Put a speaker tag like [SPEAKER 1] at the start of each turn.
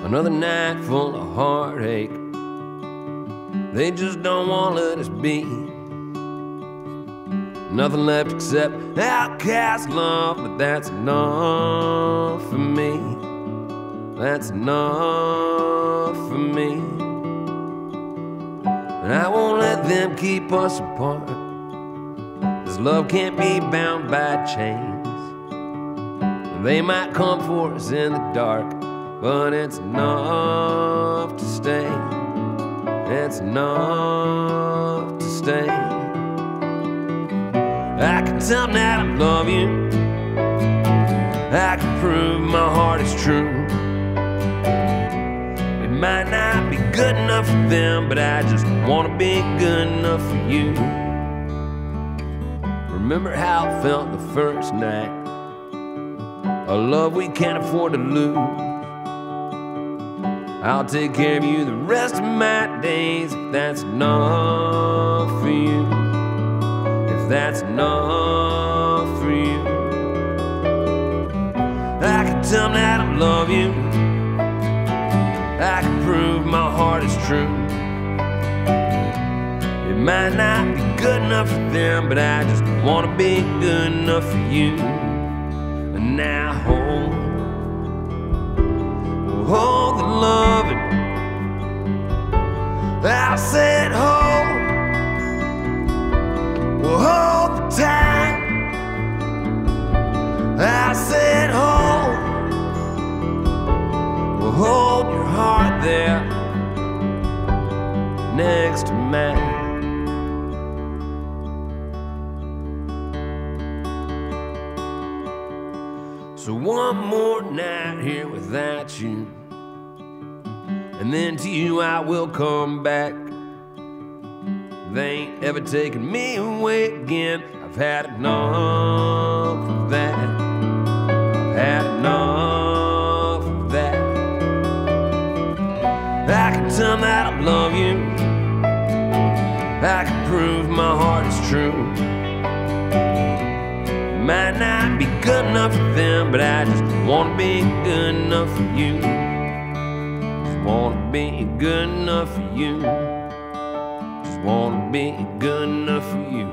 [SPEAKER 1] Another night full of heartache. They just don't want to let us be. Nothing left except outcast love, but that's enough for me. That's enough for me. And I won't let them keep us apart. This love can't be bound by chains. They might come for us in the dark, but it's enough to stay. It's enough to stay. I can tell them that I love you. I can prove my heart is true. It might not be good enough for them, but I just want to be good enough for you. Remember how it felt the first night, a love we can't afford to lose. I'll take care of you the rest of my days if that's enough for you. If that's enough for you. I can tell them that I love you. I can prove my heart is true. It might not be good enough for them, but I just want to be good enough for you. And now hold the loving. I said hold the time. I said hold your heart there next to mine. So one more night here without you, and then to you I will come back. They ain't ever taken me away again. I've had enough of that. I've had enough of that. I can tell them that I love you. I can prove my heart is true. Might not be good enough for them, but I just want to be good enough for you. Just want to be good enough for you. Just want to be good enough for you.